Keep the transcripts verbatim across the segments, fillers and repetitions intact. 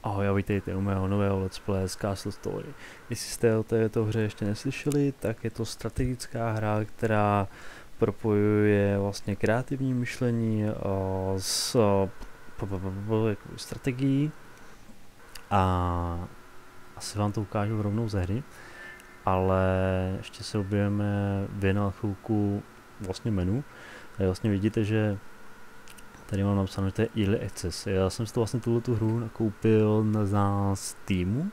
Ahoj a vítejte u mého nového Let's Play z Castle Story. Jestli jste o této hře ještě neslyšeli, tak je to strategická hra, která propojuje vlastně kreativní myšlení s strategií a asi vám to ukážu rovnou ze hry, ale ještě se objevíme věnovat chvilku vlastně menu. Tady vlastně vidíte, že tady mám napsáno, že to je Early Access. Já jsem si to vlastně tuhletu hru nakoupil na Steamu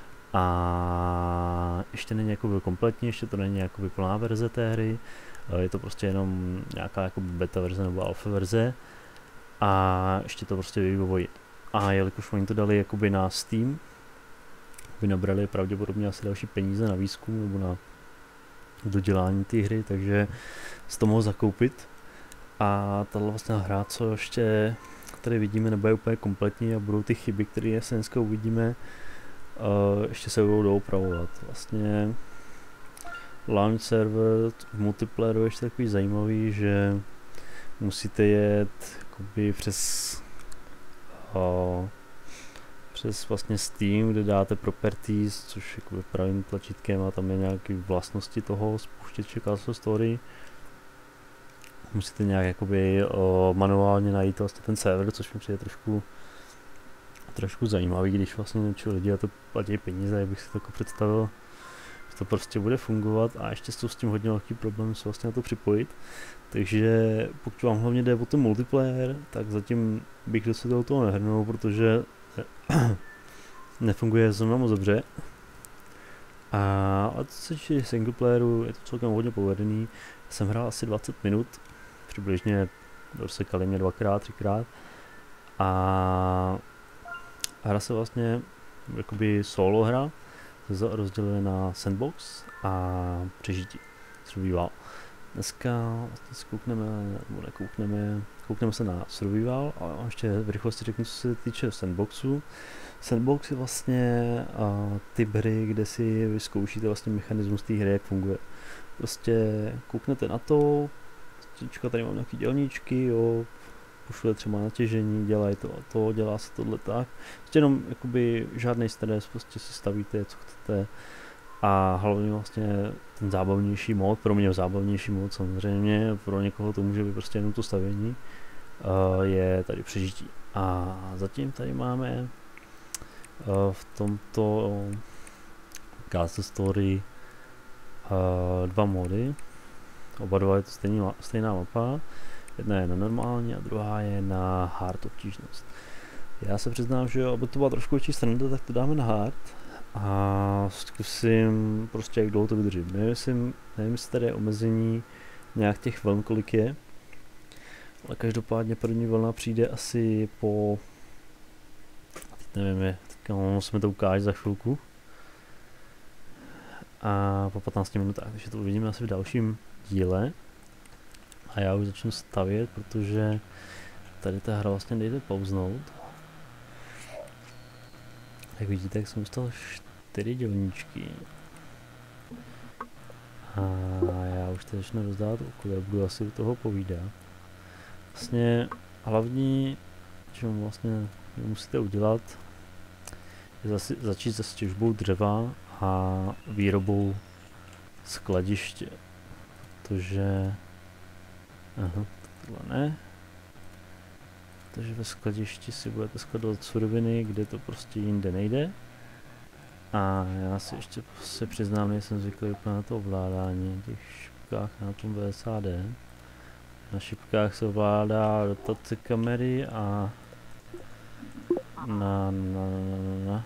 a ještě není jakoby kompletní, ještě to není jakoby plná verze té hry. Je to prostě jenom nějaká jakoby beta verze nebo alfa verze a ještě to prostě vyvíjí. A jelikož oni to dali jakoby na Steam, by nabrali pravděpodobně asi další peníze na výzkum nebo na dodělání té hry, takže si to mohl zakoupit. A tato vlastně hra, co ještě tady vidíme, nebude úplně kompletní a budou ty chyby, které se dneska uvidíme, uh, ještě se budou doopravovat. Vlastně launch server v multiplayeru je ještě takový zajímavý, že musíte jet jakoby přes uh, přes vlastně Steam, kde dáte properties, což jakoby pravým tlačítkem a tam je nějaké vlastnosti toho spouštěče Castle Story. Musíte nějak jakoby o, manuálně najít vlastně ten server, což mi přijde trošku trošku zajímavý, když vlastně učí lidi a to platí peníze, jak bych si to jako představil, že to prostě bude fungovat a ještě jsou s tím hodně velký problém se vlastně na to připojit. Takže pokud vám hlavně jde o ten multiplayer, tak zatím bych do toho toho nehrnul, protože nefunguje zrovna moc dobře. A, a co se týče single playeru, je to celkem hodně povedený. Jsem hrál asi dvacet minut, přibližně dosekali mě dvakrát, třikrát a hra se vlastně jakoby solo hra, rozděluje na sandbox a přežití, survival. Dneska vlastně si koukneme, nebo nekoukneme, koukneme se na survival a ještě v rychlosti řeknu, co se týče sandboxu. Sandbox je vlastně uh, typ hry, kde si vyzkoušíte vlastně mechanismus té hry, jak funguje. Prostě kouknete na to, teďka tady mám nějaký dělníčky, jo, pošle třeba natěžení, dělají to a to, dělá se tohle tak. Prostě jenom jakoby žádný stres, prostě si stavíte, co chcete. A hlavně vlastně ten zábavnější mod, pro mě zábavnější mod samozřejmě, pro někoho to může být prostě jenom to stavění, uh, je tady přežití. A zatím tady máme uh, v tomto Castle Story uh, dva mody. Oba dva je to stejný, stejná mapa, jedna je na normální a druhá je na hard obtížnost. Já se přiznám, že aby to byla trošku větší sranda, tak to dáme na hard a zkusím prostě jak dlouho to vydržím. Nevím, jestli, nevím, jestli tady je omezení nějak těch vln, kolik je, ale každopádně první vlna přijde asi po, teď nevím, je, teďka musíme to ukážet za chvilku, a po patnácti minutách, takže to uvidíme asi v dalším díle a já už začnu stavět, protože tady ta hra vlastně nejde pauznout. Jak vidíte, jak jsem dostal čtyři dělníčky a já už teď začnu rozdávat úkoly, budu asi u toho povídat. Vlastně hlavní, co vlastně musíte udělat, je zasi, začít se těžbou dřeva a výrobou skladiště. Protože, aha, tohle ne, protože ve skladišti si budete skladovat suroviny, kde to prostě jinde nejde. A já si ještě se přiznám, nejsem zvyklý úplně na to ovládání těch šipkách na tom V S A D. Na šipkách se ovládá rotace kamery a na na na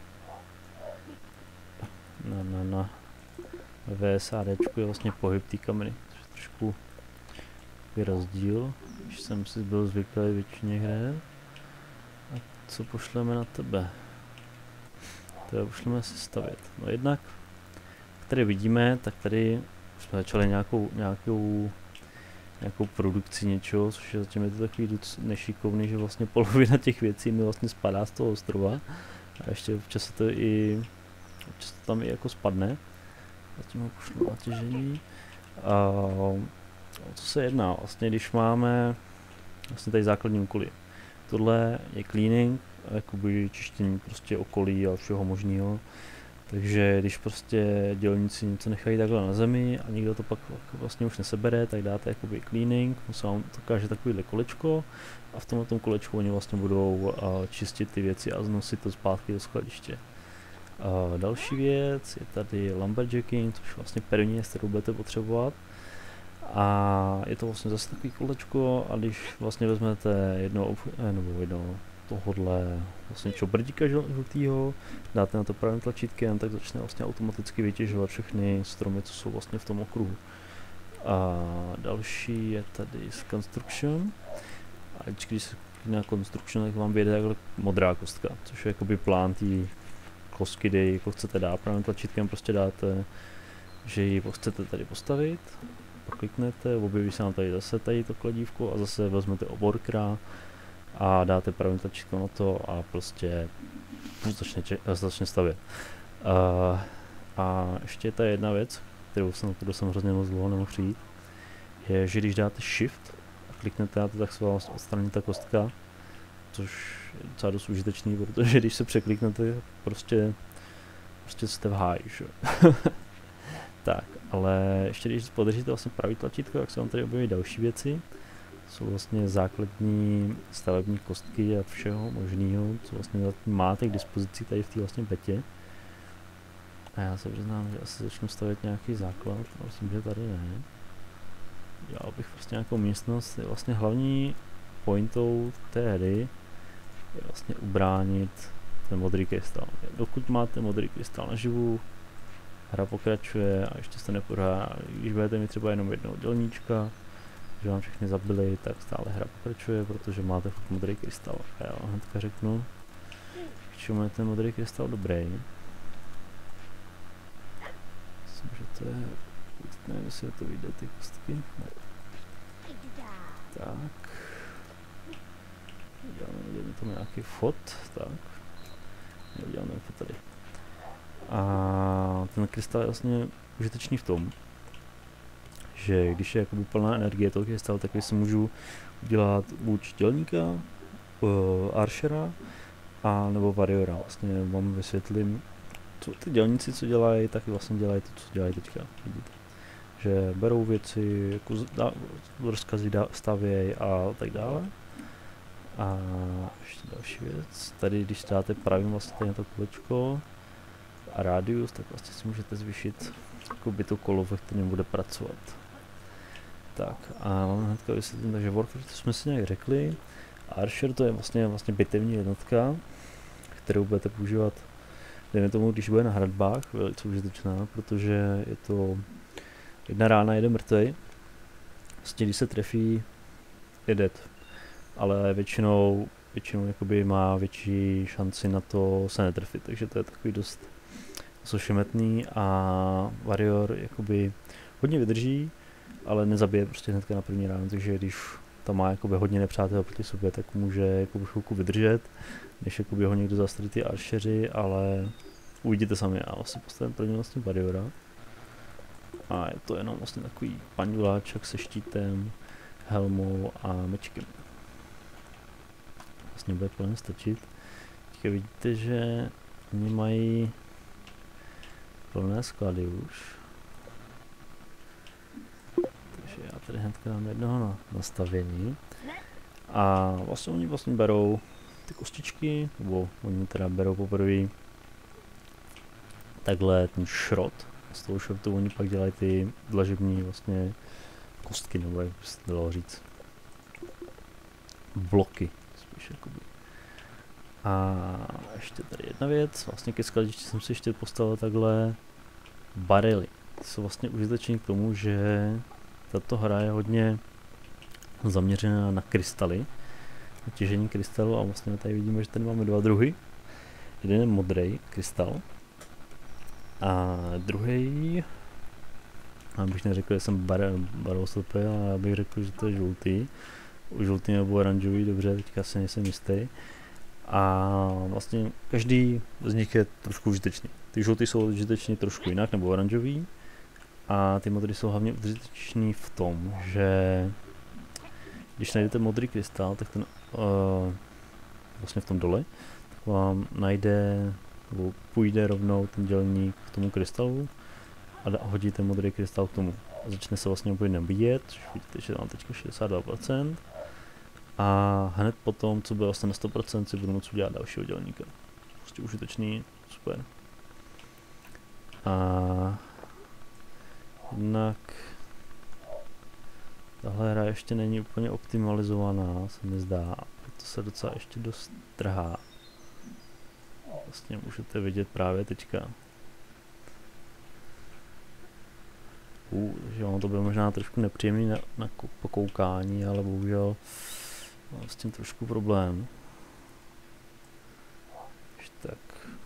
na na na na V S A D je vlastně pohyb té kamery, což je trošku rozdíl, když jsem si byl zvyklý většině her. A co pošleme na tebe? To pošleme si stavět. No jednak, tady vidíme, tak tady jsme začali nějakou, nějakou, nějakou produkci něčeho, což je zatím je to takový dost nešikovný, že vlastně polovina těch věcí mi vlastně spadá z toho ostrova. A ještě občas to i, občas to tam i jako spadne. Zatím ho pošlu na těžení. A o co se jedná? Vlastně když máme vlastně tady základní úkoly. Tohle je cleaning jakoby čištění prostě okolí a všeho možného. Takže když prostě dělníci něco nechají takhle na zemi a nikdo to pak vlastně už nesebere, tak dáte jakoby cleaning, se vám to káže takovýhle kolečko a v tomhle tom kolečku oni vlastně budou uh, čistit ty věci a znosit to zpátky do skladiště. Uh, další věc je tady lumberjacking, což je vlastně první, kterou budete potřebovat. A je to vlastně zase takový kolečko a když vlastně vezmete jedno, nebo jedno tohodle vlastně čobrdíka žlutýho, dáte na to pravým tlačítkem, tak začne vlastně automaticky vytěžovat všechny stromy, co jsou vlastně v tom okruhu. A další je tady z Construction. A když se na Construction, tak vám vyjede takhle modrá kostka, což je jakoby plán té kostky, kde jako chcete dát pravým tlačítkem, prostě dáte, že ji chcete tady postavit, prokliknete, objeví se nám tady zase tady to kladívko a zase vezmete oborkra a dáte pravým tlačítkem na to a prostě začne, začne stavět. Uh, a ještě ta jedna věc, kterou jsem, kterou jsem hrozně moc dlouho nemohl přijít, je, že když dáte shift a kliknete na to, tak se vám odstraní ta kostka, což je docela dost užitečný, protože když se překliknete, prostě, prostě jste v háji, že? Tak, ale ještě když podržíte vlastně pravý tlačítko, tak se vám tady objeví další věci. Jsou vlastně základní stavební kostky a všeho možného, co vlastně máte k dispozici tady v té vlastně betě. A já se přiznám, že asi začnu stavět nějaký základ, ale myslím, že tady ne. Dělal bych prostě nějakou místnost, je vlastně hlavní pointou té hry je vlastně ubránit ten modrý krystal. Dokud máte modrý krystal naživu, hra pokračuje a ještě jste nepořád, když budete mít třeba jenom jednoho dělníčka, že vám všechny zabili, tak stále hra pokračuje, protože máte furt modrý krystal. A já vám hnedka řeknu, k čemu je ten modrý krystal dobrý. Myslím, že to je, nevím, jestli to vyjde ty kostky. Ne. Tak. Děláme tam nějaký fot, tak. Děláme fot tady. A ten krystal je vlastně užitečný v tom, že když je jakoby plná energie toho krystalu, tak si můžu udělat buď dělníka, uh, archera, a nebo warriora. Vlastně vám vysvětlím, co ty dělníci, co dělají, tak vlastně dělají to, co dělají teďka. Vidíte. Že berou věci, jako rozkazy stavějí a tak dále. A ještě další věc, tady když dáte pravým vlastně tady na to kolečko a radius, tak vlastně si můžete zvýšit jakoby to kolo, ve kterém bude pracovat. Tak a mám hnedka vysvětlím, takže Warcraft jsme si nějak řekli. Archer to je vlastně, vlastně bitevní jednotka, kterou budete používat, dejme tomu, když bude na hradbách, velice užitečná, protože je to jedna rána, jeden mrtvej. Vlastně když se trefí, je dead. Ale většinou, většinou jakoby má větší šanci na to se netrefit, takže to je takový dost ošemetný a Warrior jakoby hodně vydrží, ale nezabije prostě hnedka na první ránu, takže když tam má jakoby hodně nepřátel proti sobě, tak může jakoby chvilku vydržet, než jakoby ho někdo zastaví ty archeři, ale uvidíte sami, já vlastně postavím první vlastně Warriora. A je to jenom vlastně takový panduláček se štítem, helmou a mečkem. Vlastně bude plně stačit. Teďka vidíte, že oni mají plné sklady už. Takže já tady hnedka dám jednoho na nastavení. A vlastně oni vlastně berou ty kostičky, nebo oni teda berou poprvé takhle ten šrot. Z toho šrotu oni pak dělají ty dlažební vlastně kostky, nebo jak by se dalo říct. Bloky. Jakoby. A ještě tady jedna věc, vlastně ke skladišti jsem si ještě postavil takhle barely. Ty jsou vlastně užiteční k tomu, že tato hra je hodně zaměřená na krystaly, na těžení krystalu a vlastně tady vidíme, že tady máme dva druhy. Jeden je modrý krystal a druhý, abych neřekl, že jsem bar barvoslepý, ale já bych řekl, že to je žlutý. Žlutý nebo oranžový, dobře, teďka si nejsem jistý. A vlastně každý z nich je trošku užitečný. Ty žlutý jsou užiteční trošku jinak, nebo oranžový. A ty modrý jsou hlavně užiteční v tom, že když najdete modrý krystal, tak ten uh, vlastně v tom dole, vám najde, nebo půjde rovnou ten dělník k tomu krystalu a hodíte modrý krystal k tomu. A začne se vlastně opět nabíjet, což vidíte, že mám teďka šedesát dva procent. A hned potom, co bylo vlastně na sto procent, si budu moct udělat dalšího dělníka. Prostě užitečný, super. A jednak tahle hra ještě není úplně optimalizovaná, se mi zdá. To se docela ještě dost trhá. Vlastně můžete vidět právě teďka. Uh, že ono to bylo možná trošku nepříjemný na, na pokoukání, ale bohužel mám s tím trošku problém. Už tak.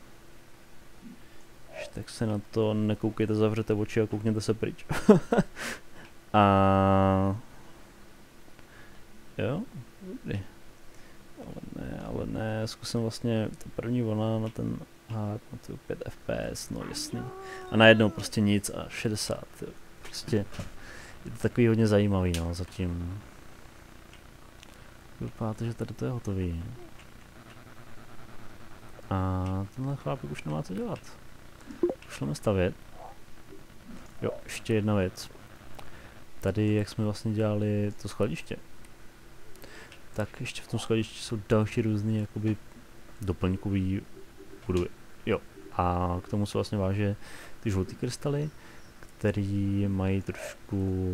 Už tak se na to nekoukejte, zavřete oči a koukněte se pryč. A jo, dobrý. Ale ne, ale ne, zkusím vlastně ta první vlna na ten hák, na ty pět F P S, no jasný. A najednou prostě nic a šedesát, jo. Prostě je to takový hodně zajímavý, no, zatím. Vypadá to, že tady to je hotový. A tenhle chlápek už nemá co dělat. Pošleme stavět. Jo, ještě jedna věc. Tady, jak jsme vlastně dělali to skladiště, tak ještě v tom skladišti jsou další různé jakoby doplňkové budovy. Jo, a k tomu se vlastně váže ty žlutý krystaly, který mají trošku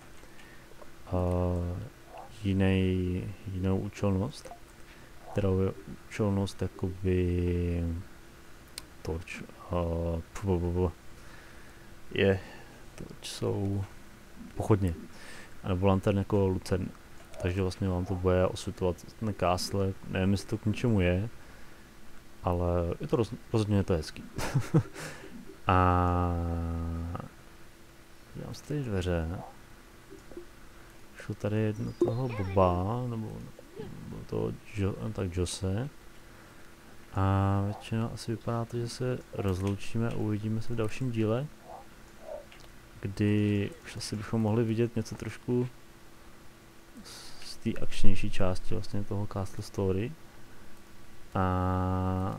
uh, jiný, jinou účelnost, kterou je účelnost jakoby toč, uh, je, toč jsou pochodně, nebo lantern jako lucerny. Takže vlastně vám to bude osvětlovat ten castle, nevím, jestli to k ničemu je, ale je to roz, rozhodně je to hezký. A dělám si tady dveře. Šel tady jedno toho Boba, nebo, nebo toho jo, tak Jose. A většinou asi vypadá to, že se rozloučíme a uvidíme se v dalším díle, kdy už asi bychom mohli vidět něco trošku z té akčnější části vlastně toho Castle Story. A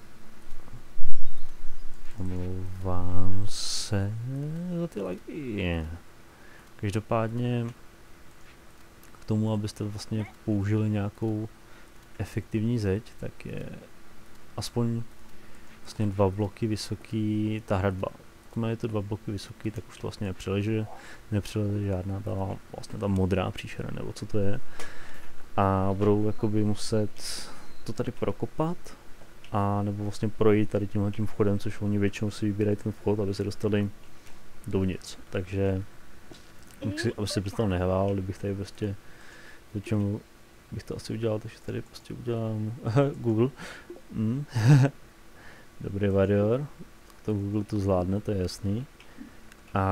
omlouvám se za ty lagy. Každopádně k tomu, abyste vlastně použili nějakou efektivní zeď, tak je aspoň vlastně dva bloky vysoký ta hradba. Když je to dva bloky vysoký, tak už to vlastně nepřileže, nepřileže žádná ta, vlastně ta modrá příšera, nebo co to je. A budou jakoby muset to tady prokopat, a nebo vlastně projít tady tímhle tím vchodem, což oni většinou si vybírají ten vchod, aby se dostali dovnitř. Takže, aby si představ nehvál, kdybych tady prostě, do čemu bych to asi udělal, takže tady prostě udělám Google. Mm. Dobrý varior, to Google to zvládne, to je jasný. A,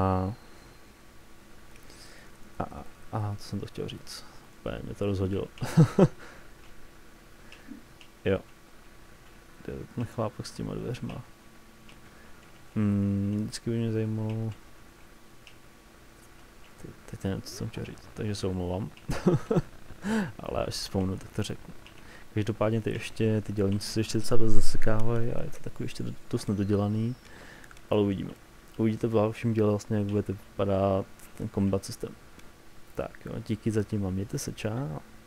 a, a co jsem to chtěl říct? Úplně mě to rozhodilo. Jo. Kde je ten chlápek s těma dveřma? Hmm, vždycky by mě zajímalo... Te, teď nevím, co jsem chtěl říct, takže se omlouvám. Ale až si vzpomenu, tak to řeknu. Každopádně ty ještě, ty dělníci se ještě docela dost zasekávají a je to takový ještě dost nedodělaný. Ale uvidíme. Uvidíte v dalším díle vlastně, jak bude vypadat ten combat systém. Tak jo, díky zatím a mějte se, čau.